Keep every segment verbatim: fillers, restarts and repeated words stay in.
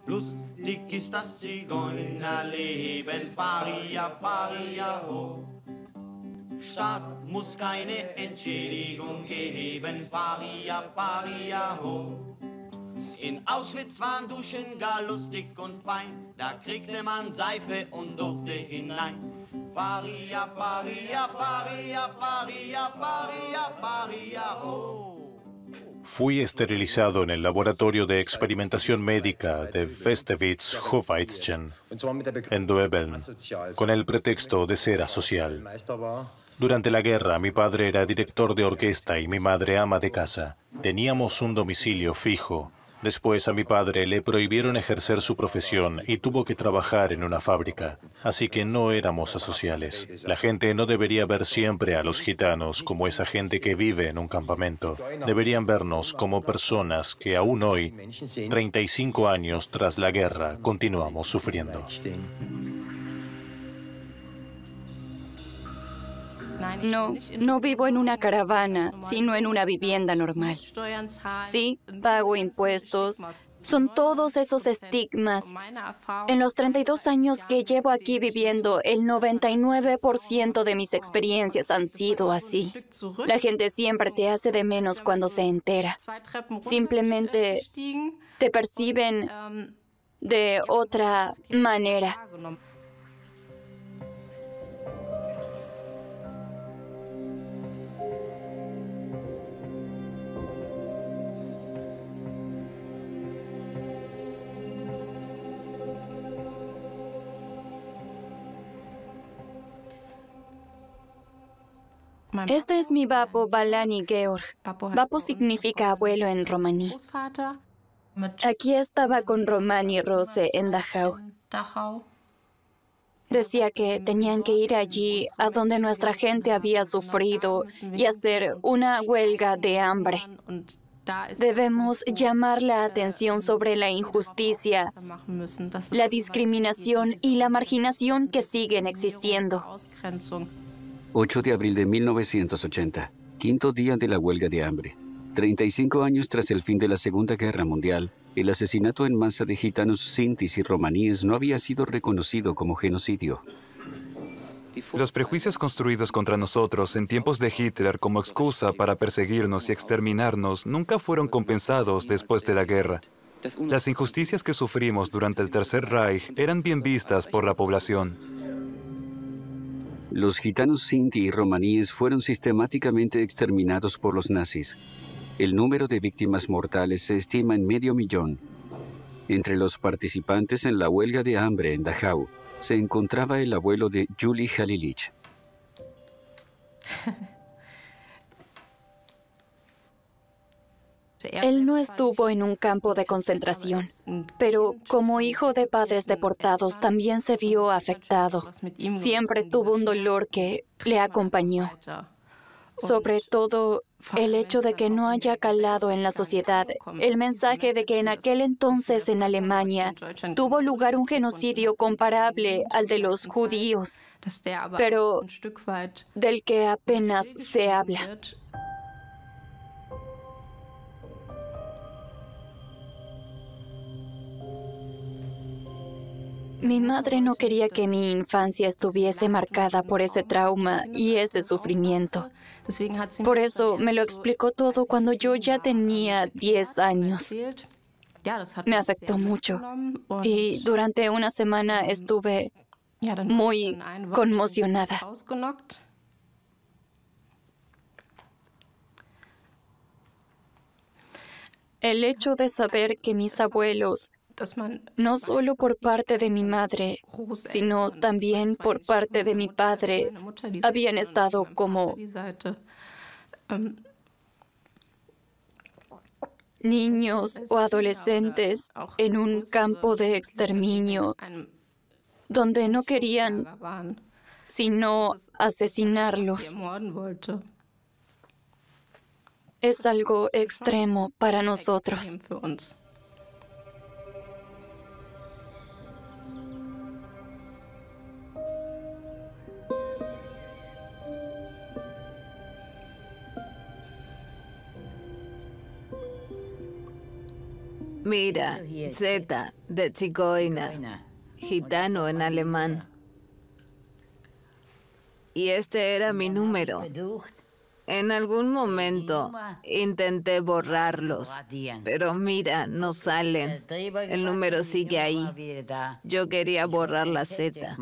Lustig ist das Zigeunerleben, Faria, Faria, ho. Staat muss keine Entschädigung geben, Faria, Faria, ho. In Auschwitz waren Duschen gar lustig und fein, da kriegte man Seife und durfte hinein. Faria, Faria, Faria, Faria, Faria, Faria, ho. Fui esterilizado en el laboratorio de experimentación médica de Westewitz-Hofheitzen en Döbeln, con el pretexto de ser asocial. Durante la guerra, mi padre era director de orquesta y mi madre ama de casa. Teníamos un domicilio fijo. Después a mi padre le prohibieron ejercer su profesión y tuvo que trabajar en una fábrica. Así que no éramos asociales. La gente no debería ver siempre a los gitanos como esa gente que vive en un campamento. Deberían vernos como personas que aún hoy, treinta y cinco años tras la guerra, continuamos sufriendo. No, no vivo en una caravana, sino en una vivienda normal. Sí, pago impuestos. Son todos esos estigmas. En los treinta y dos años que llevo aquí viviendo, el noventa y nueve por ciento de mis experiencias han sido así. La gente siempre te hace de menos cuando se entera. Simplemente te perciben de otra manera. Este es mi Bapo Balani Georg. Bapo significa abuelo en romaní. Aquí estaba con Romani Rose en Dachau. Decía que tenían que ir allí a donde nuestra gente había sufrido y hacer una huelga de hambre. Debemos llamar la atención sobre la injusticia, la discriminación y la marginación que siguen existiendo. ocho de abril de mil novecientos ochenta, quinto día de la huelga de hambre. treinta y cinco años tras el fin de la Segunda Guerra Mundial, el asesinato en masa de gitanos, sintis y romaníes no había sido reconocido como genocidio. Los prejuicios construidos contra nosotros en tiempos de Hitler como excusa para perseguirnos y exterminarnos nunca fueron compensados después de la guerra. Las injusticias que sufrimos durante el Tercer Reich eran bien vistas por la población. Los gitanos sinti y romaníes fueron sistemáticamente exterminados por los nazis. El número de víctimas mortales se estima en medio millón. Entre los participantes en la huelga de hambre en Dachau se encontraba el abuelo de Juli Halilich. Él no estuvo en un campo de concentración, pero como hijo de padres deportados también se vio afectado. Siempre tuvo un dolor que le acompañó. Sobre todo el hecho de que no haya calado en la sociedad el mensaje de que en aquel entonces en Alemania tuvo lugar un genocidio comparable al de los judíos, pero del que apenas se habla. Mi madre no quería que mi infancia estuviese marcada por ese trauma y ese sufrimiento. Por eso me lo explicó todo cuando yo ya tenía diez años. Me afectó mucho y durante una semana estuve muy conmocionada. El hecho de saber que mis abuelos, no solo por parte de mi madre, sino también por parte de mi padre, habían estado como niños o adolescentes en un campo de exterminio, donde no querían sino asesinarlos. Es algo extremo para nosotros. Mira, Z de Zigeuner, gitano en alemán. Y este era mi número. En algún momento intenté borrarlos, pero mira, no salen. El número sigue ahí. Yo quería borrar la Z.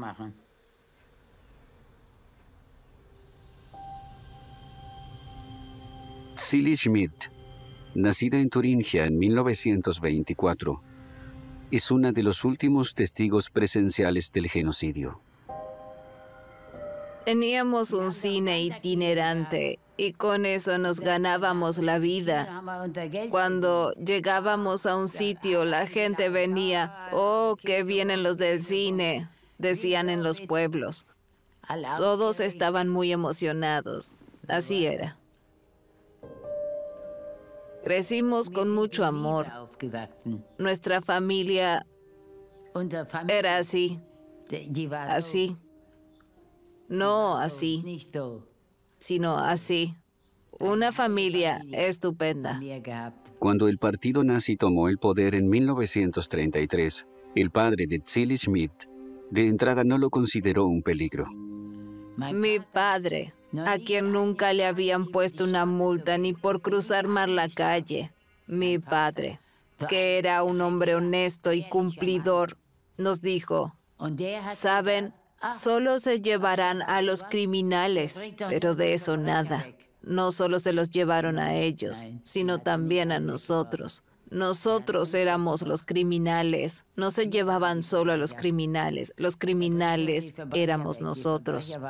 Silly Schmidt, nacida en Turingia en mil novecientos veinticuatro, es una de los últimos testigos presenciales del genocidio. Teníamos un cine itinerante y con eso nos ganábamos la vida. Cuando llegábamos a un sitio, la gente venía, ¡oh, que vienen los del cine!, decían en los pueblos. Todos estaban muy emocionados. Así era. Crecimos con mucho amor. Nuestra familia era así, así. No así, sino así. Una familia estupenda. Cuando el partido nazi tomó el poder en mil novecientos treinta y tres, el padre de Silly Schmidt de entrada no lo consideró un peligro. Mi padre, a quien nunca le habían puesto una multa ni por cruzar mal la calle. Mi padre, que era un hombre honesto y cumplidor, nos dijo, ¿saben? Solo se llevarán a los criminales, pero de eso nada. No solo se los llevaron a ellos, sino también a nosotros. Nosotros éramos los criminales. No se llevaban solo a los criminales. Los criminales éramos nosotros.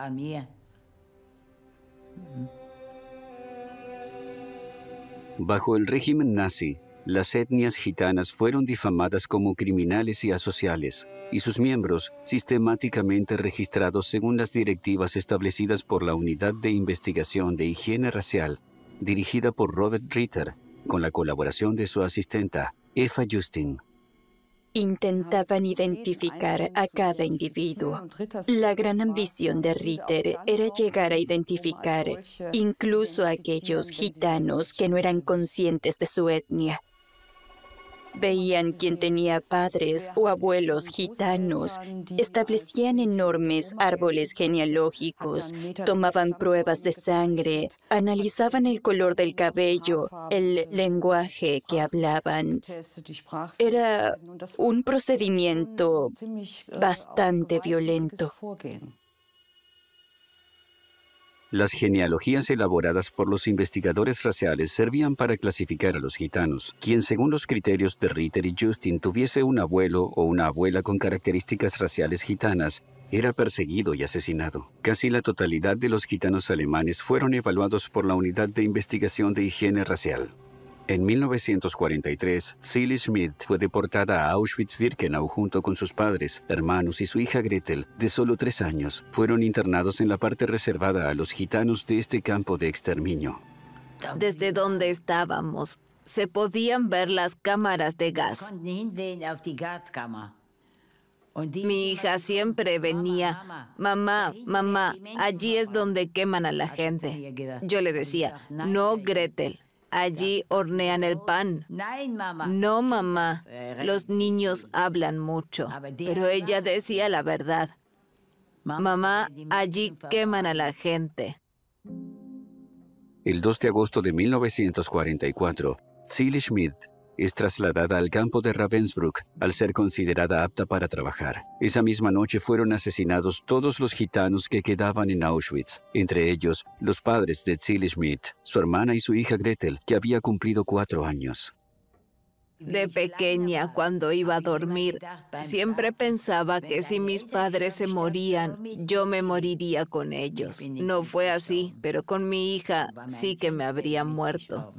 Bajo el régimen nazi, las etnias gitanas fueron difamadas como criminales y asociales, y sus miembros sistemáticamente registrados según las directivas establecidas por la Unidad de Investigación de Higiene Racial, dirigida por Robert Ritter, con la colaboración de su asistenta, Eva Justin. Intentaban identificar a cada individuo. La gran ambición de Ritter era llegar a identificar incluso a aquellos gitanos que no eran conscientes de su etnia. Veían quién tenía padres o abuelos gitanos, establecían enormes árboles genealógicos, tomaban pruebas de sangre, analizaban el color del cabello, el lenguaje que hablaban. Era un procedimiento bastante violento. Las genealogías elaboradas por los investigadores raciales servían para clasificar a los gitanos. Quien, según los criterios de Ritter y Justin, tuviese un abuelo o una abuela con características raciales gitanas, era perseguido y asesinado. Casi la totalidad de los gitanos alemanes fueron evaluados por la Unidad de Investigación de Higiene Racial. En mil novecientos cuarenta y tres, Silly Schmidt fue deportada a Auschwitz-Birkenau junto con sus padres, hermanos y su hija Gretel, de solo tres años. Fueron internados en la parte reservada a los gitanos de este campo de exterminio. Desde donde estábamos, se podían ver las cámaras de gas. Mi hija siempre venía, mamá, mamá, allí es donde queman a la gente. Yo le decía, no, Gretel. Allí hornean el pan. No, mamá, los niños hablan mucho. Pero ella decía la verdad. Mamá, allí queman a la gente. El dos de agosto de mil novecientos cuarenta y cuatro, Silly Schmidt es trasladada al campo de Ravensbrück al ser considerada apta para trabajar. Esa misma noche fueron asesinados todos los gitanos que quedaban en Auschwitz, entre ellos los padres de Silly Schmidt, su hermana y su hija Gretel, que había cumplido cuatro años. De pequeña, cuando iba a dormir, siempre pensaba que si mis padres se morían, yo me moriría con ellos. No fue así, pero con mi hija sí que me habría muerto.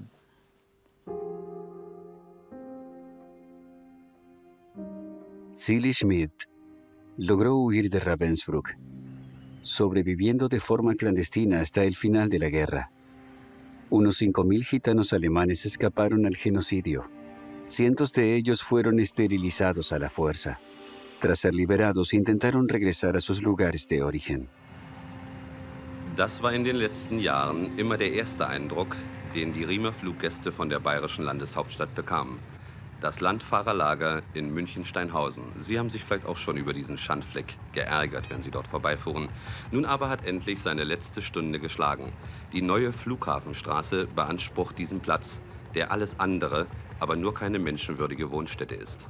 Silly Schmidt logró huir de Ravensbrück, sobreviviendo de forma clandestina hasta el final de la guerra. Unos cinco mil gitanos alemanes escaparon al genocidio. Cientos de ellos fueron esterilizados a la fuerza. Tras ser liberados, intentaron regresar a sus lugares de origen. Das war in den letzten Jahren immer der erste Eindruck, den die Riemer Fluggäste von der bayerischen Landeshauptstadt bekamen. Das Landfahrerlager in München-Steinhausen. Sie haben sich vielleicht auch schon über diesen Schandfleck geärgert, wenn Sie dort vorbeifuhren. Nun aber hat endlich seine letzte Stunde geschlagen. Die neue Flughafenstraße beansprucht diesen Platz, der alles andere, aber nur keine menschenwürdige Wohnstätte ist.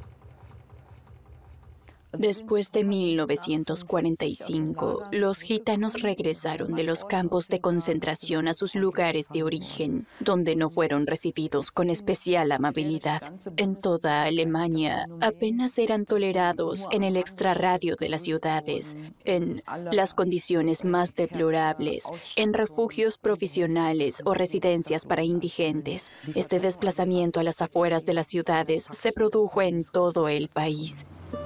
Después de mil novecientos cuarenta y cinco, los gitanos regresaron de los campos de concentración a sus lugares de origen, donde no fueron recibidos con especial amabilidad. En toda Alemania, apenas eran tolerados en el extrarradio de las ciudades, en las condiciones más deplorables, en refugios provisionales o residencias para indigentes. Este desplazamiento a las afueras de las ciudades se produjo en todo el país.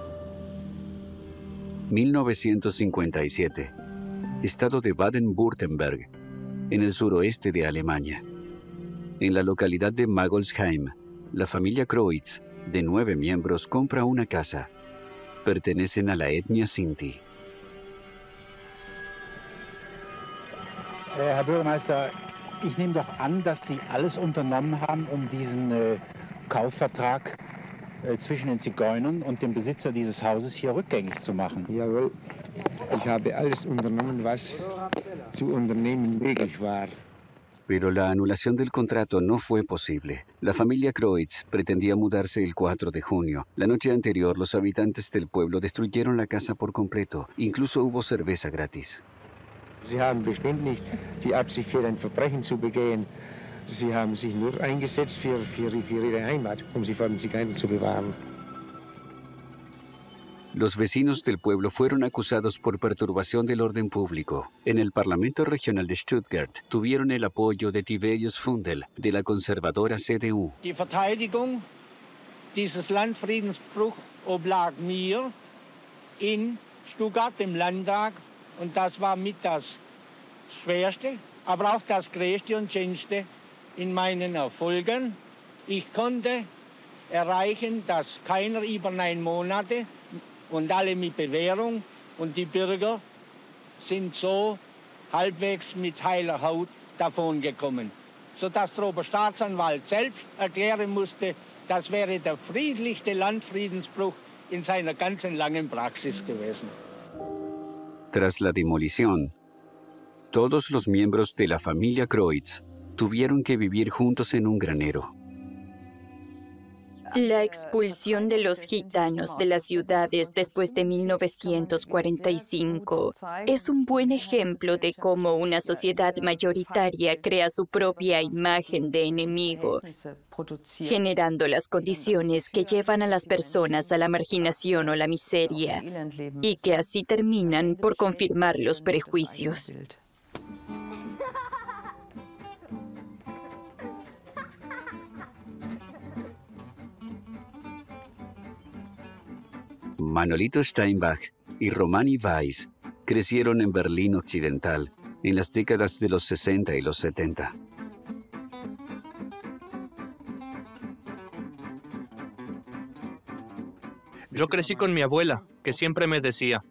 mil novecientos cincuenta y siete, estado de Baden-Württemberg, en el suroeste de Alemania. En la localidad de Magolsheim, la familia Kreutz, de nueve miembros, compra una casa. Pertenecen a la etnia Sinti. Äh, Herr Bürgermeister, ich nehme doch an, dass Sie alles unternommen haben, um diesen äh, Kaufvertrag zwischen den Zigeunern und dem Besitzer dieses Hauses hier rückgängig zu machen. Jawohl, ich habe alles unternommen, was zu unternehmen möglich war. Pero la anulación del contrato no fue posible. La familia Kreutz pretendía mudarse el cuatro de junio. La noche anterior, los habitantes del pueblo destruyeron la casa por completo. Incluso hubo cerveza gratis. Sie haben bestimmt nicht die Absicht, hier ein Verbrechen zu begehen. Sie haben sich nur eingesetzt für, für, für ihre Heimat, um sie vor den Zigeunern zu bewahren. Los vecinos del pueblo fueron acusados por perturbación del orden público. En el Parlamento Regional de Stuttgart tuvieron el apoyo de Tiberius Fundel, de la conservadora C D U. Die Verteidigung dieses Landfriedensbruchs oblag mir in Stuttgart, im Landtag, und das war mit das Schwerste, aber auch das Größte und Schönste in meinen Erfolgen. Ich konnte erreichen, dass keiner über neun Monate und alle mit Bewährung und die Bürger sind so halbwegs mit heiler Haut davongekommen, sodass der Oberstaatsanwalt selbst erklären musste, das wäre der friedlichste Landfriedensbruch in seiner ganzen langen Praxis gewesen. Tras la demolición, todos los miembros de la familia Kreutz tuvieron que vivir juntos en un granero. La expulsión de los gitanos de las ciudades después de mil novecientos cuarenta y cinco es un buen ejemplo de cómo una sociedad mayoritaria crea su propia imagen de enemigo, generando las condiciones que llevan a las personas a la marginación o la miseria, y que así terminan por confirmar los prejuicios. Manolito Steinbach y Romani Weiss crecieron en Berlín Occidental en las décadas de los sesenta y los setenta. Yo crecí con mi abuela, que siempre me decía: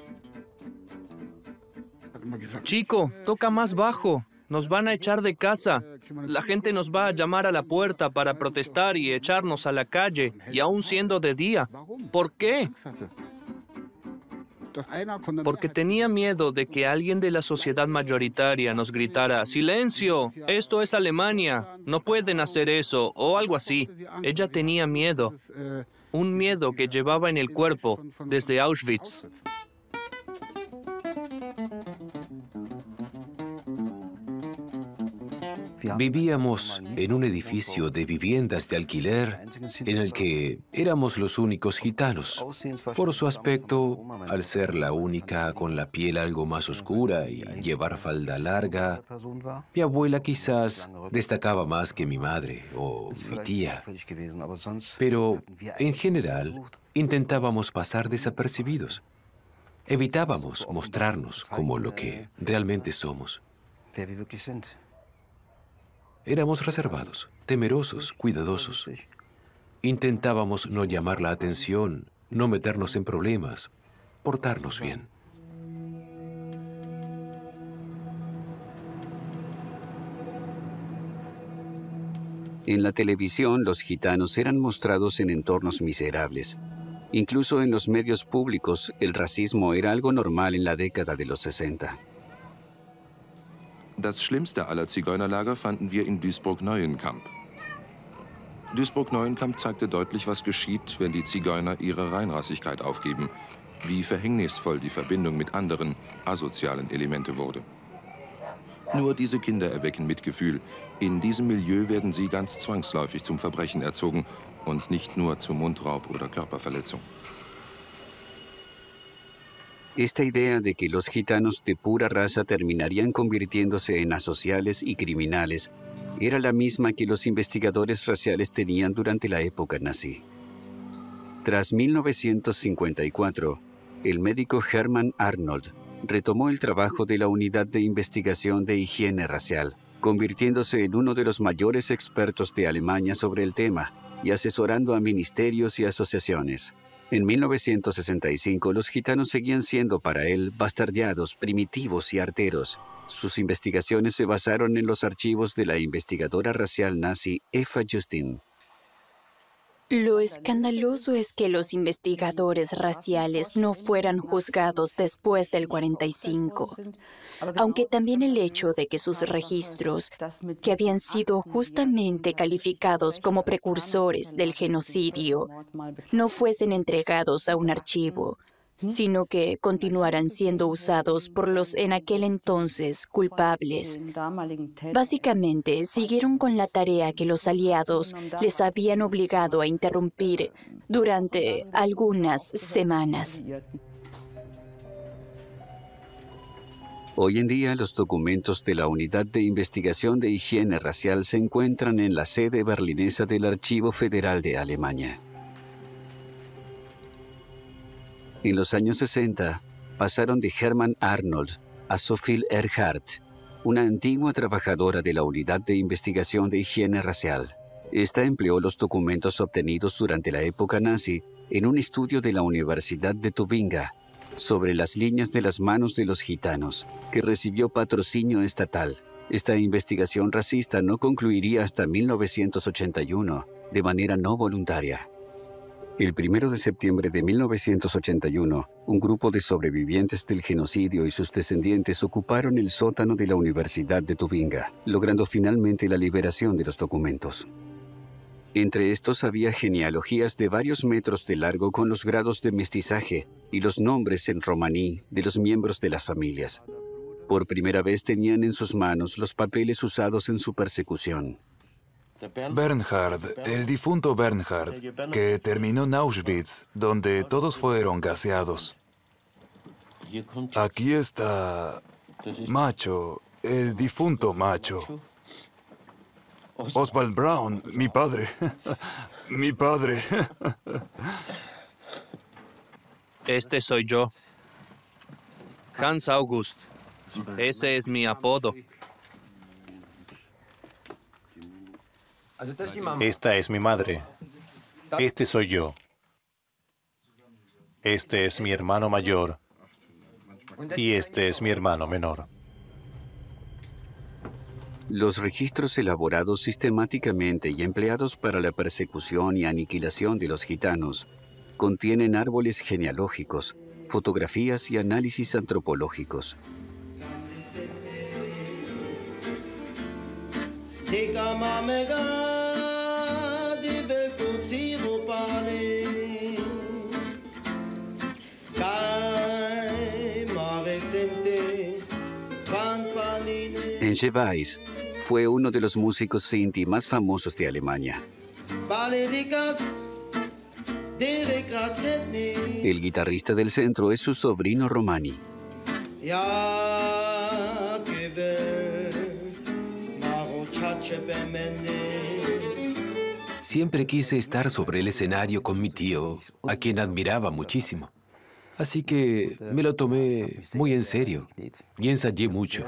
chico, toca más bajo, nos van a echar de casa. La gente nos va a llamar a la puerta para protestar y echarnos a la calle, y aún siendo de día. ¿Por qué? Porque tenía miedo de que alguien de la sociedad mayoritaria nos gritara: ¡silencio! Esto es Alemania, no pueden hacer eso, o algo así. Ella tenía miedo, un miedo que llevaba en el cuerpo desde Auschwitz. Vivíamos en un edificio de viviendas de alquiler en el que éramos los únicos gitanos. Por su aspecto, al ser la única con la piel algo más oscura y llevar falda larga, mi abuela quizás destacaba más que mi madre o mi tía. Pero, en general, intentábamos pasar desapercibidos. Evitábamos mostrarnos como lo que realmente somos. Éramos reservados, temerosos, cuidadosos. Intentábamos no llamar la atención, no meternos en problemas, portarnos bien. En la televisión, los gitanos eran mostrados en entornos miserables. Incluso en los medios públicos, el racismo era algo normal en la década de los sesenta. Das schlimmste aller Zigeunerlager fanden wir in Duisburg-Neuenkamp. Duisburg-Neuenkamp zeigte deutlich, was geschieht, wenn die Zigeuner ihre Reinrassigkeit aufgeben, wie verhängnisvoll die Verbindung mit anderen, asozialen Elemente wurde. Nur diese Kinder erwecken Mitgefühl. In diesem Milieu werden sie ganz zwangsläufig zum Verbrechen erzogen und nicht nur zu Mundraub oder Körperverletzung. Esta idea de que los gitanos de pura raza terminarían convirtiéndose en asociales y criminales era la misma que los investigadores raciales tenían durante la época nazi. Tras mil novecientos cincuenta y cuatro, el médico Hermann Arnold retomó el trabajo de la Unidad de Investigación de Higiene Racial, convirtiéndose en uno de los mayores expertos de Alemania sobre el tema y asesorando a ministerios y asociaciones. En mil novecientos sesenta y cinco, los gitanos seguían siendo para él bastardeados, primitivos y arteros. Sus investigaciones se basaron en los archivos de la investigadora racial nazi Eva Justin. Lo escandaloso es que los investigadores raciales no fueran juzgados después del cuarenta y cinco, aunque también el hecho de que sus registros, que habían sido justamente calificados como precursores del genocidio, no fuesen entregados a un archivo, sino que continuaran siendo usados por los en aquel entonces culpables. Básicamente, siguieron con la tarea que los aliados les habían obligado a interrumpir durante algunas semanas. Hoy en día, los documentos de la Unidad de Investigación de Higiene Racial se encuentran en la sede berlinesa del Archivo Federal de Alemania. En los años sesenta, pasaron de Hermann Arnold a Sophie Erhardt, una antigua trabajadora de la Unidad de Investigación de Higiene Racial. Esta empleó los documentos obtenidos durante la época nazi en un estudio de la Universidad de Tubinga sobre las líneas de las manos de los gitanos, que recibió patrocinio estatal. Esta investigación racista no concluiría hasta mil novecientos ochenta y uno, de manera no voluntaria. El primero de septiembre de mil novecientos ochenta y uno, un grupo de sobrevivientes del genocidio y sus descendientes ocuparon el sótano de la Universidad de Tubinga, logrando finalmente la liberación de los documentos. Entre estos había genealogías de varios metros de largo con los grados de mestizaje y los nombres en romaní de los miembros de las familias. Por primera vez tenían en sus manos los papeles usados en su persecución. Bernhard, el difunto Bernhard, que terminó en Auschwitz, donde todos fueron gaseados. Aquí está Macho, el difunto Macho. Oswald Braun, mi padre. Mi padre. Este soy yo. Hans August. Ese es mi apodo. Esta es mi madre. Este soy yo. Este es mi hermano mayor. Y este es mi hermano menor. Los registros elaborados sistemáticamente y empleados para la persecución y aniquilación de los gitanos contienen árboles genealógicos, fotografías y análisis antropológicos. Enche Weiss fue uno de los músicos Sinti más famosos de Alemania. El guitarrista del centro es su sobrino Romani. Siempre quise estar sobre el escenario con mi tío, a quien admiraba muchísimo. Así que me lo tomé muy en serio y ensayé mucho.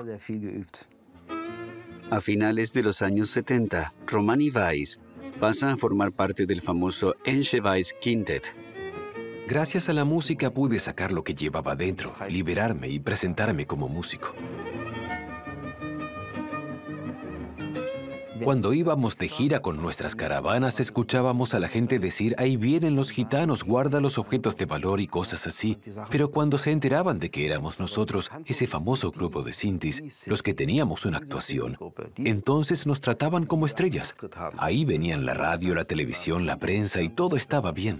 A finales de los años setenta, Romani Weiss pasa a formar parte del famoso Enche Weiss Quintet. Gracias a la música pude sacar lo que llevaba dentro, liberarme y presentarme como músico. Cuando íbamos de gira con nuestras caravanas, escuchábamos a la gente decir, ahí vienen los gitanos, guarda los objetos de valor y cosas así. Pero cuando se enteraban de que éramos nosotros, ese famoso grupo de sintis, los que teníamos una actuación, entonces nos trataban como estrellas. Ahí venían la radio, la televisión, la prensa y todo estaba bien.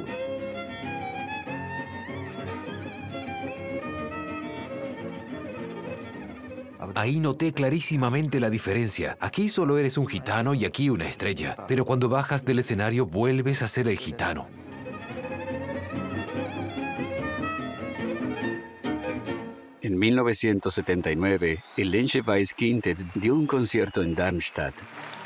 Ahí noté clarísimamente la diferencia. Aquí solo eres un gitano y aquí una estrella. Pero cuando bajas del escenario, vuelves a ser el gitano. En mil novecientos setenta y nueve, el Lenche Weiss Quintet dio un concierto en Darmstadt.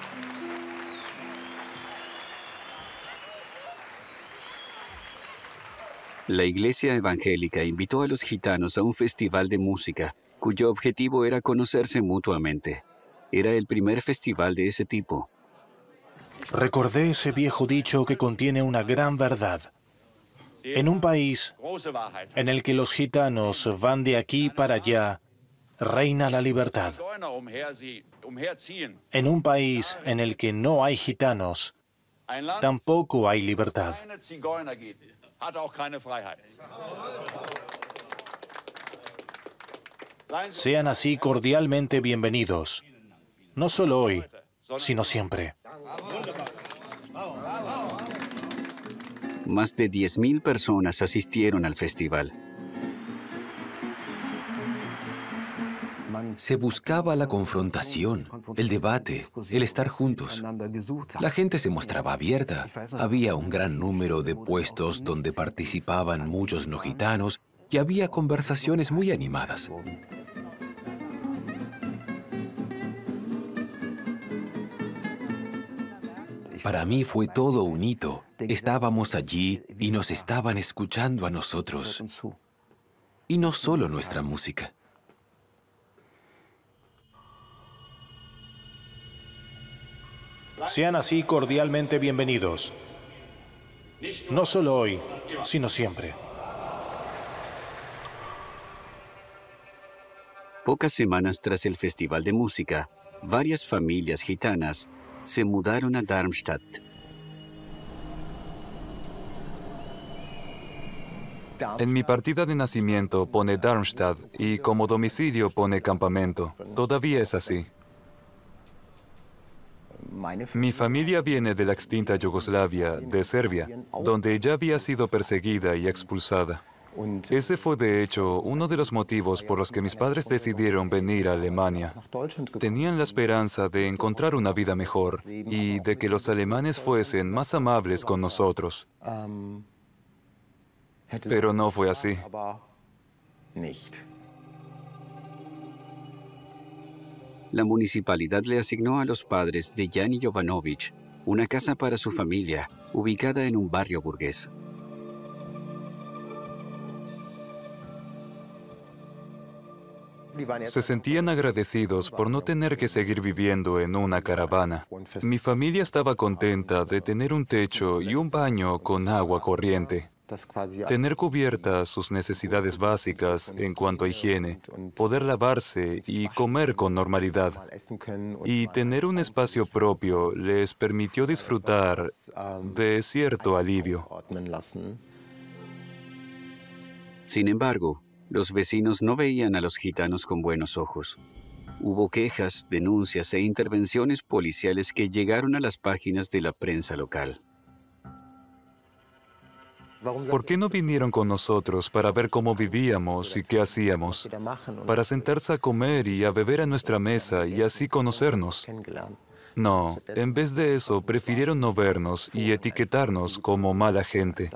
La iglesia evangélica invitó a los gitanos a un festival de música, cuyo objetivo era conocerse mutuamente. Era el primer festival de ese tipo. Recordé ese viejo dicho que contiene una gran verdad. En un país en el que los gitanos van de aquí para allá, reina la libertad. En un país en el que no hay gitanos, tampoco hay libertad. Sean así cordialmente bienvenidos, no solo hoy, sino siempre. Más de diez mil personas asistieron al festival. Se buscaba la confrontación, el debate, el estar juntos. La gente se mostraba abierta. Había un gran número de puestos donde participaban muchos no gitanos y había conversaciones muy animadas. Para mí fue todo un hito. Estábamos allí y nos estaban escuchando a nosotros. Y no solo nuestra música. Sean así cordialmente bienvenidos, no solo hoy, sino siempre. Pocas semanas tras el festival de música, varias familias gitanas se mudaron a Darmstadt. En mi partida de nacimiento pone Darmstadt y como domicilio pone campamento. Todavía es así. Mi familia viene de la extinta Yugoslavia, de Serbia, donde ya había sido perseguida y expulsada. Ese fue, de hecho, uno de los motivos por los que mis padres decidieron venir a Alemania. Tenían la esperanza de encontrar una vida mejor y de que los alemanes fuesen más amables con nosotros. Pero no fue así. La municipalidad le asignó a los padres de Jani Jovanovic una casa para su familia, ubicada en un barrio burgués. Se sentían agradecidos por no tener que seguir viviendo en una caravana. Mi familia estaba contenta de tener un techo y un baño con agua corriente. Tener cubiertas sus necesidades básicas en cuanto a higiene, poder lavarse y comer con normalidad. Y tener un espacio propio les permitió disfrutar de cierto alivio. Sin embargo, los vecinos no veían a los gitanos con buenos ojos. Hubo quejas, denuncias e intervenciones policiales que llegaron a las páginas de la prensa local. ¿Por qué no vinieron con nosotros para ver cómo vivíamos y qué hacíamos? Para sentarse a comer y a beber a nuestra mesa y así conocernos. No, en vez de eso, prefirieron no vernos y etiquetarnos como mala gente.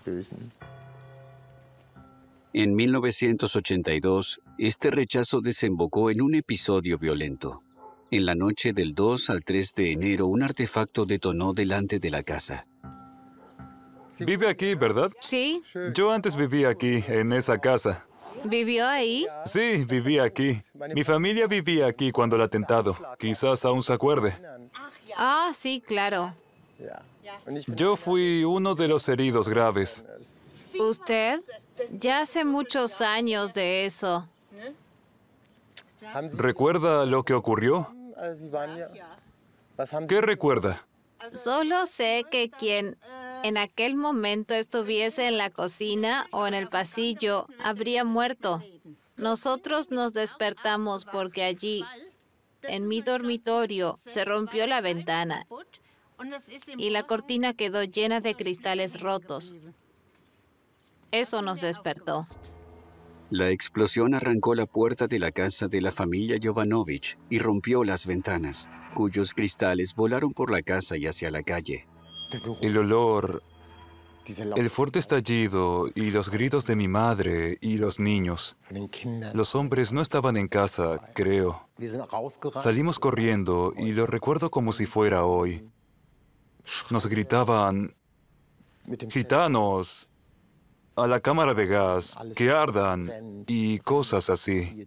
En mil novecientos ochenta y dos, este rechazo desembocó en un episodio violento. En la noche del dos al tres de enero, un artefacto detonó delante de la casa. Vive aquí, ¿verdad? Sí. Yo antes vivía aquí, en esa casa. ¿Vivió ahí? Sí, vivía aquí. Mi familia vivía aquí cuando el atentado. Quizás aún se acuerde. Ah, sí, claro. Yo fui uno de los heridos graves. ¿Usted? Ya hace muchos años de eso. ¿Recuerda lo que ocurrió? ¿Qué recuerda? Solo sé que quien en aquel momento estuviese en la cocina o en el pasillo habría muerto. Nosotros nos despertamos porque allí, en mi dormitorio, se rompió la ventana y la cortina quedó llena de cristales rotos. Eso nos despertó. La explosión arrancó la puerta de la casa de la familia Jovanovich y rompió las ventanas, cuyos cristales volaron por la casa y hacia la calle. El olor, el fuerte estallido y los gritos de mi madre y los niños. Los hombres no estaban en casa, creo. Salimos corriendo y lo recuerdo como si fuera hoy. Nos gritaban, gitanos, a la cámara de gas, que ardan, y cosas así.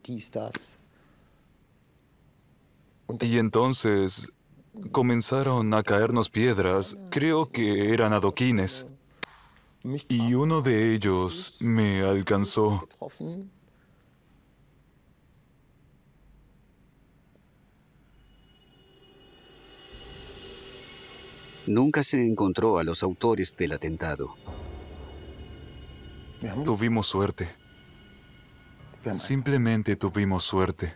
Y entonces comenzaron a caernos piedras, creo que eran adoquines, y uno de ellos me alcanzó. Nunca se encontró a los autores del atentado. Tuvimos suerte. Simplemente tuvimos suerte.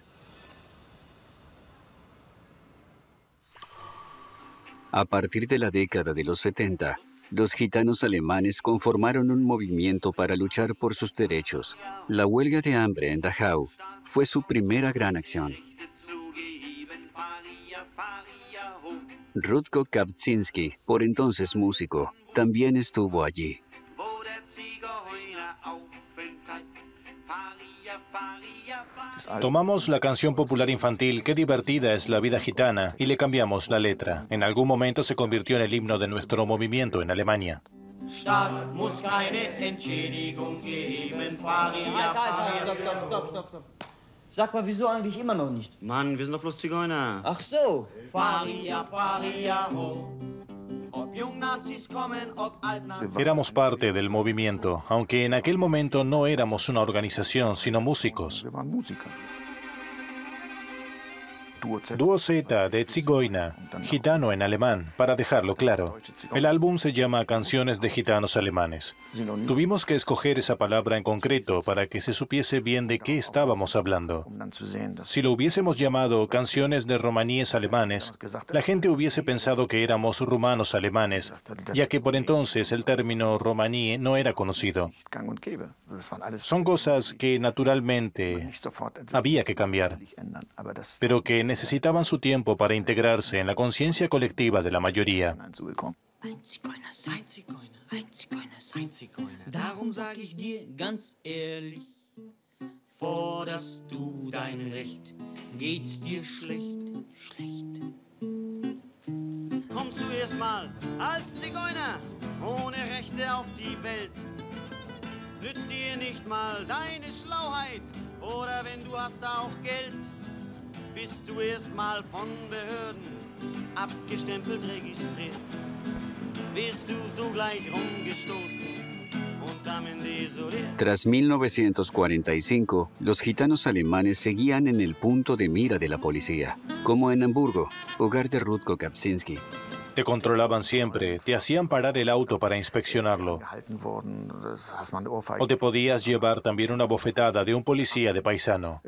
A partir de la década de los setenta, los gitanos alemanes conformaron un movimiento para luchar por sus derechos. La huelga de hambre en Dachau fue su primera gran acción. Rudko Kapczynski, por entonces músico, también estuvo allí. Tomamos la canción popular infantil Qué divertida es la vida gitana y le cambiamos la letra. En algún momento se convirtió en el himno de nuestro movimiento en Alemania. Staat muss keine Entschädigung geben, Faria, Faria. Stopp, stopp, stopp, stopp. Sag mal, wieso eigentlich immer noch nicht? Mann, wir sind doch bloß Zigeuner. Ach so. Faria, Faria, ho. Ob Jungnazis kommen, ob Altnazis. Éramos parte del movimiento, aunque en aquel momento no éramos una organización, sino músicos. Dúo Z de Zigoina, gitano en alemán, para dejarlo claro. El álbum se llama Canciones de Gitanos Alemanes. Tuvimos que escoger esa palabra en concreto para que se supiese bien de qué estábamos hablando. Si lo hubiésemos llamado Canciones de Romaníes Alemanes, la gente hubiese pensado que éramos rumanos alemanes, ya que por entonces el término romaní no era conocido. Son cosas que naturalmente había que cambiar, pero que necesitaban su tiempo para integrarse en la conciencia colectiva de la mayoría. Ein Zigeuner sein, ein Zigeuner, ein Zigeuner sein, ein Zigeuner. Darum sag ich dir ganz ehrlich, forderst du dein Recht, geht's dir schlecht, schlecht. Kommst du erst mal als Zigeuner ohne Rechte auf die Welt, nützt dir nicht mal deine Schlauheit, oder wenn du hast auch Geld, bist du erst mal von Behörden abgestempelt registriert, wirst du sogleich rumgestoßen und am Ende isoliert. Tras mil novecientos cuarenta y cinco, los gitanos alemanes seguían en el punto de mira de la policía, como en Hamburgo, hogar de Rudko Kapczynski. Te controlaban siempre, te hacían parar el auto para inspeccionarlo. O te podías llevar también una bofetada de un policía de paisano.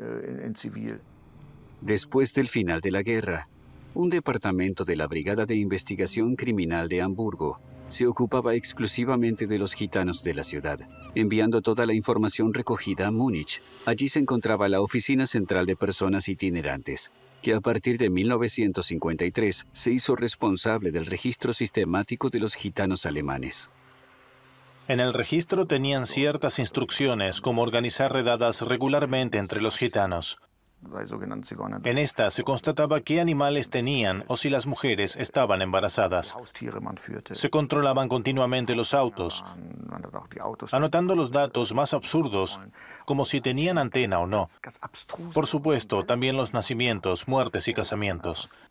Después del final de la guerra, un departamento de la Brigada de Investigación Criminal de Hamburgo se ocupaba exclusivamente de los gitanos de la ciudad, enviando toda la información recogida a Múnich. Allí se encontraba la Oficina Central de Personas Itinerantes, que a partir de mil novecientos cincuenta y tres se hizo responsable del registro sistemático de los gitanos alemanes. En el registro tenían ciertas instrucciones como organizar redadas regularmente entre los gitanos. En esta se constataba qué animales tenían o si las mujeres estaban embarazadas. Se controlaban continuamente los autos, anotando los datos más absurdos, como si tenían antena o no. Por supuesto, también los nacimientos, muertes y casamientos.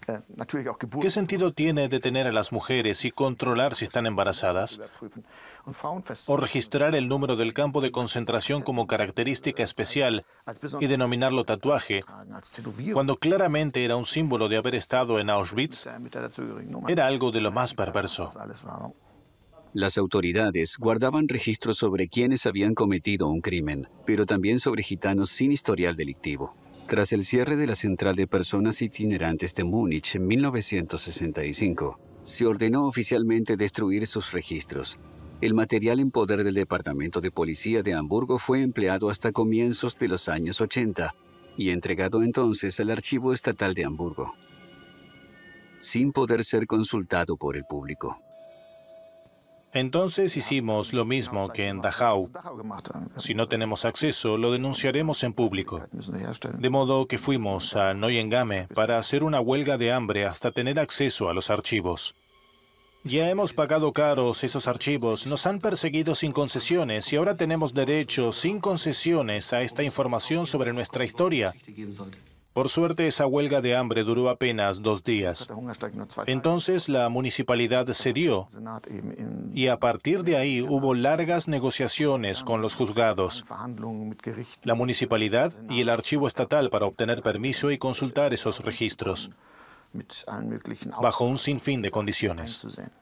¿Qué sentido tiene detener a las mujeres y controlar si están embarazadas? ¿O registrar el número del campo de concentración como característica especial y denominarlo tatuaje, cuando claramente era un símbolo de haber estado en Auschwitz? Era algo de lo más perverso. Las autoridades guardaban registros sobre quienes habían cometido un crimen, pero también sobre gitanos sin historial delictivo. Tras el cierre de la Central de Personas Itinerantes de Múnich en mil novecientos sesenta y cinco, se ordenó oficialmente destruir sus registros. El material en poder del Departamento de Policía de Hamburgo fue empleado hasta comienzos de los años ochenta y entregado entonces al Archivo Estatal de Hamburgo, sin poder ser consultado por el público. Entonces hicimos lo mismo que en Dachau. Si no tenemos acceso, lo denunciaremos en público. De modo que fuimos a Neuengamme para hacer una huelga de hambre hasta tener acceso a los archivos. Ya hemos pagado caros esos archivos, nos han perseguido sin concesiones y ahora tenemos derecho sin concesiones a esta información sobre nuestra historia. Por suerte, esa huelga de hambre duró apenas dos días. Entonces la municipalidad cedió y a partir de ahí hubo largas negociaciones con los juzgados, la municipalidad y el archivo estatal para obtener permiso y consultar esos registros, bajo un sinfín de condiciones.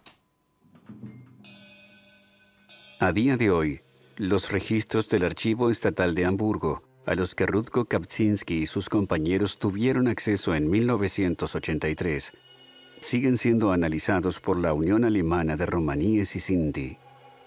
A día de hoy, los registros del Archivo Estatal de Hamburgo, a los que Rutko Kapczynski y sus compañeros tuvieron acceso en mil novecientos ochenta y tres, siguen siendo analizados por la Unión Alemana de Romaníes y Sinti.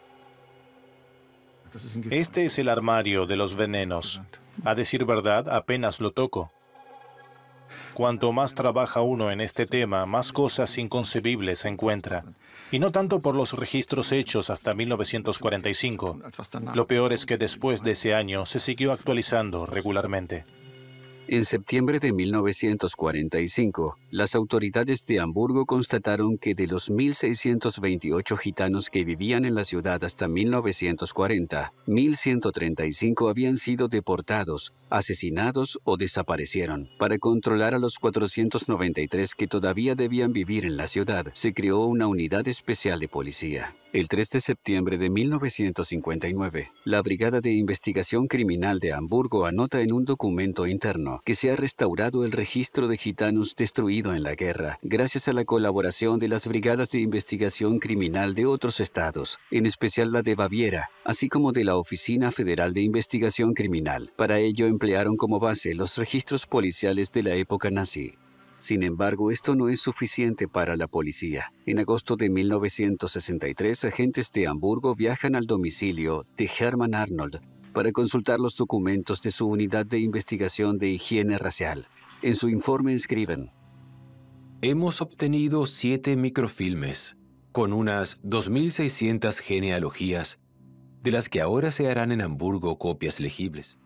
Este es el armario de los venenos. A decir verdad, apenas lo toco. Cuanto más trabaja uno en este tema, más cosas inconcebibles se encuentra. Y no tanto por los registros hechos hasta mil novecientos cuarenta y cinco. Lo peor es que después de ese año se siguió actualizando regularmente. En septiembre de mil novecientos cuarenta y cinco, las autoridades de Hamburgo constataron que de los mil seiscientos veintiocho gitanos que vivían en la ciudad hasta mil novecientos cuarenta, mil ciento treinta y cinco habían sido deportados, asesinados o desaparecieron. Para controlar a los cuatrocientos noventa y tres que todavía debían vivir en la ciudad, se creó una unidad especial de policía. El tres de septiembre de mil novecientos cincuenta y nueve, la Brigada de Investigación Criminal de Hamburgo anota en un documento interno que se ha restaurado el registro de gitanos destruido en la guerra, gracias a la colaboración de las Brigadas de Investigación Criminal de otros estados, en especial la de Baviera, así como de la Oficina Federal de Investigación Criminal. Para ello emplearon como base los registros policiales de la época nazi. Sin embargo, esto no es suficiente para la policía. En agosto de mil novecientos sesenta y tres, agentes de Hamburgo viajan al domicilio de Hermann Arnold para consultar los documentos de su unidad de investigación de higiene racial. En su informe escriben: hemos obtenido siete microfilmes con unas dos mil seiscientas genealogías, de las que ahora se harán en Hamburgo copias legibles.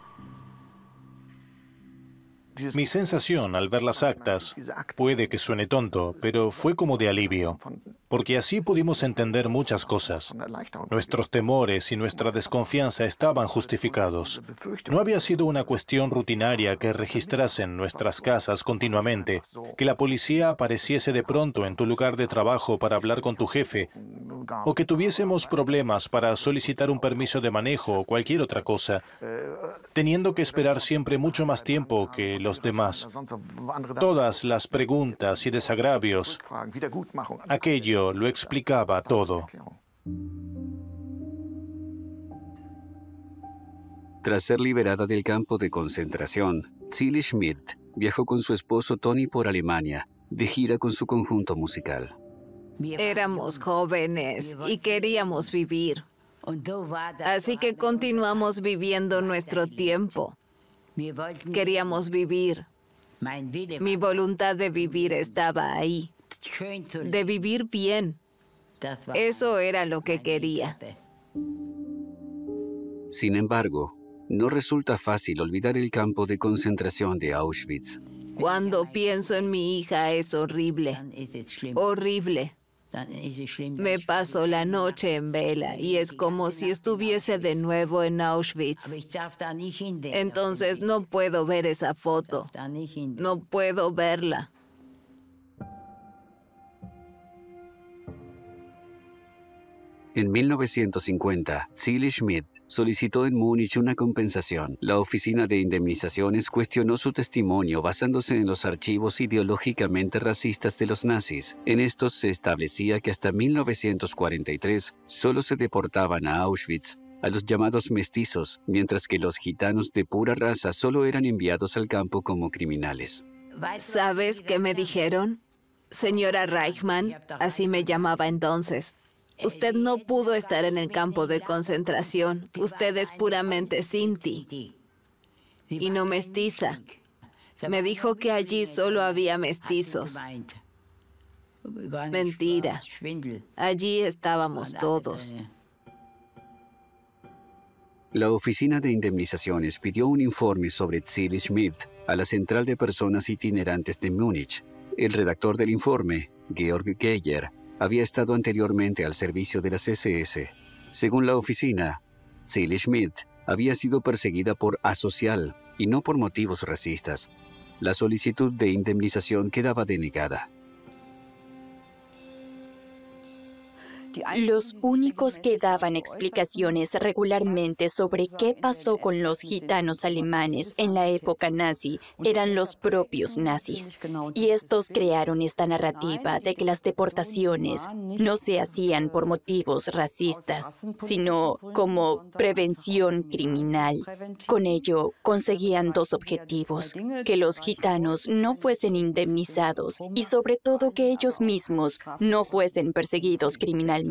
Mi sensación al ver las actas, puede que suene tonto, pero fue como de alivio, porque así pudimos entender muchas cosas. Nuestros temores y nuestra desconfianza estaban justificados. No había sido una cuestión rutinaria que registrasen nuestras casas continuamente, que la policía apareciese de pronto en tu lugar de trabajo para hablar con tu jefe, o que tuviésemos problemas para solicitar un permiso de manejo o cualquier otra cosa, teniendo que esperar siempre mucho más tiempo que los demás. Todas las preguntas y desagravios, aquello lo explicaba todo. Tras ser liberada del campo de concentración, Zilli Schmidt viajó con su esposo Tony por Alemania, de gira con su conjunto musical. Éramos jóvenes y queríamos vivir. Así que continuamos viviendo nuestro tiempo. Queríamos vivir. Mi voluntad de vivir estaba ahí. De vivir bien. Eso era lo que quería. Sin embargo, no resulta fácil olvidar el campo de concentración de Auschwitz. Cuando pienso en mi hija es horrible. Horrible. Me paso la noche en vela y es como si estuviese de nuevo en Auschwitz. Entonces no puedo ver esa foto. No puedo verla. En mil novecientos cincuenta, Zilli Schmidt solicitó en Múnich una compensación. La Oficina de Indemnizaciones cuestionó su testimonio basándose en los archivos ideológicamente racistas de los nazis. En estos se establecía que hasta mil novecientos cuarenta y tres solo se deportaban a Auschwitz a los llamados mestizos, mientras que los gitanos de pura raza solo eran enviados al campo como criminales. ¿Sabes qué me dijeron? Señora Reichmann, así me llamaba entonces. Usted no pudo estar en el campo de concentración. Usted es puramente Sinti y no mestiza. Me dijo que allí solo había mestizos. Mentira. Allí estábamos todos. La Oficina de Indemnizaciones pidió un informe sobre Zilli Schmidt a la Central de Personas Itinerantes de Múnich. El redactor del informe, Georg Geyer, había estado anteriormente al servicio de las S S. Según la oficina, Zilli Schmidt había sido perseguida por asocial y no por motivos racistas. La solicitud de indemnización quedaba denegada. Los únicos que daban explicaciones regularmente sobre qué pasó con los gitanos alemanes en la época nazi eran los propios nazis. Y estos crearon esta narrativa de que las deportaciones no se hacían por motivos racistas, sino como prevención criminal. Con ello conseguían dos objetivos: que los gitanos no fuesen indemnizados y sobre todo que ellos mismos no fuesen perseguidos criminalmente.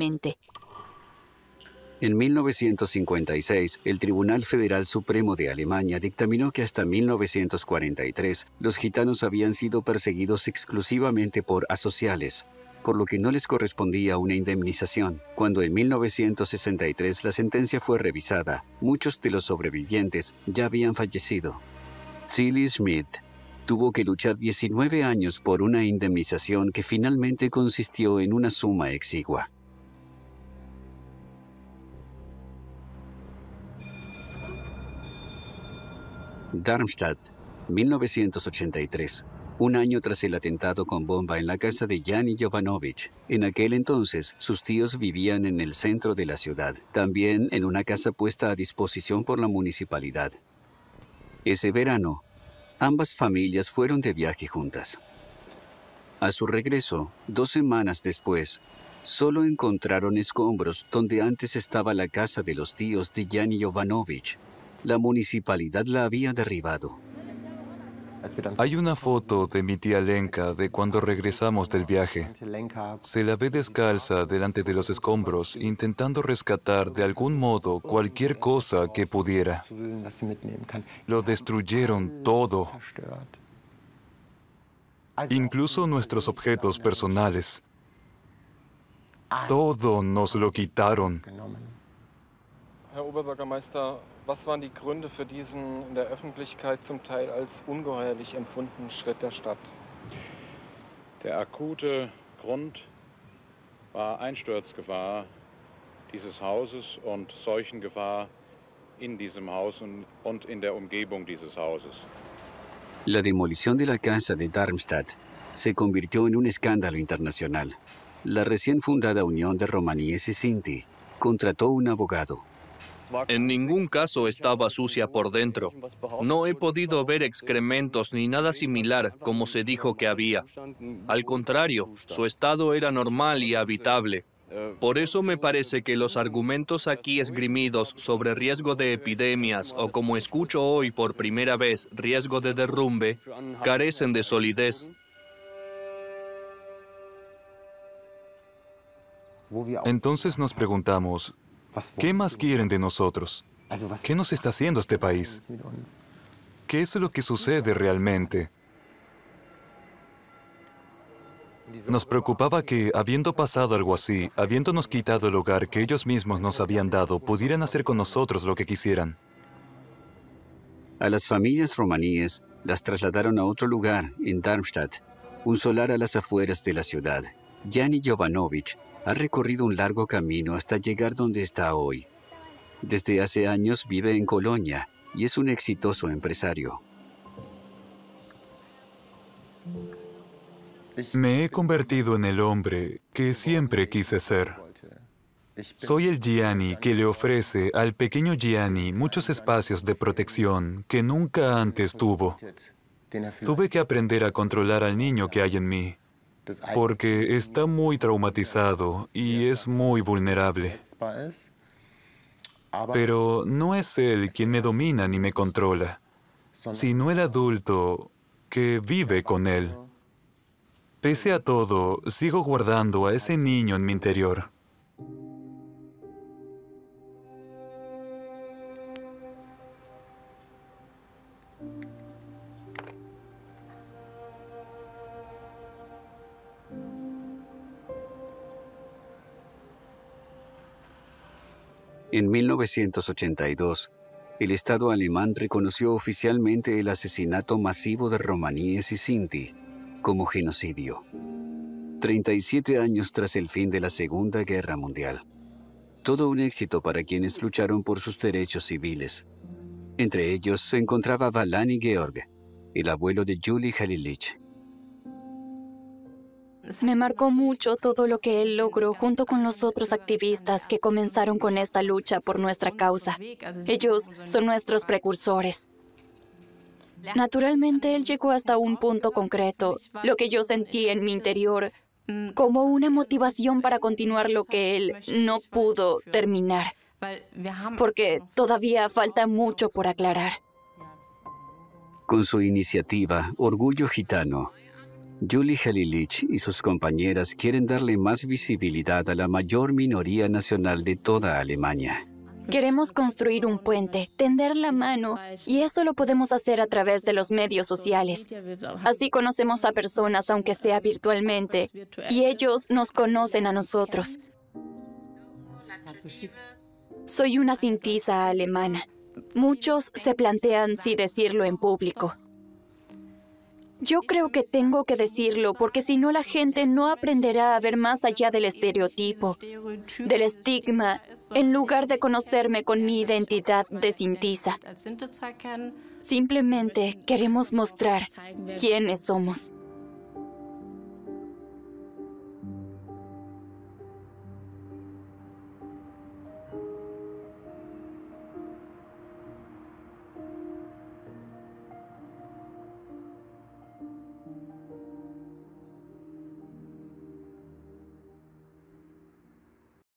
En mil novecientos cincuenta y seis, el Tribunal Federal Supremo de Alemania dictaminó que hasta mil novecientos cuarenta y tres los gitanos habían sido perseguidos exclusivamente por asociales, por lo que no les correspondía una indemnización. Cuando en mil novecientos sesenta y tres la sentencia fue revisada, muchos de los sobrevivientes ya habían fallecido. Zilli Schmidt tuvo que luchar diecinueve años por una indemnización que finalmente consistió en una suma exigua. Darmstadt, mil novecientos ochenta y tres, un año tras el atentado con bomba en la casa de Jani Jovanovic. En aquel entonces, sus tíos vivían en el centro de la ciudad, también en una casa puesta a disposición por la municipalidad. Ese verano, ambas familias fueron de viaje juntas. A su regreso, dos semanas después, solo encontraron escombros donde antes estaba la casa de los tíos de Jani Jovanovic. La municipalidad la había derribado. Hay una foto de mi tía Lenka de cuando regresamos del viaje. Se la ve descalza delante de los escombros, intentando rescatar de algún modo cualquier cosa que pudiera. Lo destruyeron todo. Incluso nuestros objetos personales. Todo nos lo quitaron. Herr Oberbürgermeister, was waren die Gründe für diesen in der Öffentlichkeit zum Teil als ungeheuerlich empfundenen Schritt der Stadt? Der akute Grund war Einsturzgefahr dieses Hauses und Seuchengefahr in diesem Haus und in der Umgebung dieses Hauses. La demolición de la casa de Darmstadt se convirtió en un escándalo internacional. La recién fundada Unión de Romaníes y Sinti contrató un abogado. En ningún caso estaba sucia por dentro. No he podido ver excrementos ni nada similar como se dijo que había. Al contrario, su estado era normal y habitable. Por eso me parece que los argumentos aquí esgrimidos sobre riesgo de epidemias o, como escucho hoy por primera vez, riesgo de derrumbe, carecen de solidez. Entonces nos preguntamos, ¿qué más quieren de nosotros? ¿Qué nos está haciendo este país? ¿Qué es lo que sucede realmente? Nos preocupaba que, habiendo pasado algo así, habiéndonos quitado el hogar que ellos mismos nos habían dado, pudieran hacer con nosotros lo que quisieran. A las familias romaníes las trasladaron a otro lugar, en Darmstadt, un solar a las afueras de la ciudad. Jani Jovanovic ha recorrido un largo camino hasta llegar donde está hoy. Desde hace años vive en Colonia y es un exitoso empresario. Me he convertido en el hombre que siempre quise ser. Soy el Gianni que le ofrece al pequeño Gianni muchos espacios de protección que nunca antes tuvo. Tuve que aprender a controlar al niño que hay en mí, porque está muy traumatizado y es muy vulnerable. Pero no es él quien me domina ni me controla, sino el adulto que vive con él. Pese a todo, sigo guardando a ese niño en mi interior. En mil novecientos ochenta y dos, el Estado alemán reconoció oficialmente el asesinato masivo de romaníes y sinti como genocidio. treinta y siete años tras el fin de la Segunda Guerra Mundial. Todo un éxito para quienes lucharon por sus derechos civiles. Entre ellos se encontraba Valani Georg, el abuelo de Julie Halilich. Me marcó mucho todo lo que él logró junto con los otros activistas que comenzaron con esta lucha por nuestra causa. Ellos son nuestros precursores. Naturalmente, él llegó hasta un punto concreto, lo que yo sentí en mi interior, como una motivación para continuar lo que él no pudo terminar, porque todavía falta mucho por aclarar. Con su iniciativa, Orgullo Gitano, Julie Halilich y sus compañeras quieren darle más visibilidad a la mayor minoría nacional de toda Alemania. Queremos construir un puente, tender la mano, y eso lo podemos hacer a través de los medios sociales. Así conocemos a personas, aunque sea virtualmente, y ellos nos conocen a nosotros. Soy una sintisa alemana. Muchos se plantean si decirlo en público. Yo creo que tengo que decirlo porque si no la gente no aprenderá a ver más allá del estereotipo, del estigma, en lugar de conocerme con mi identidad de sintisa. Simplemente queremos mostrar quiénes somos.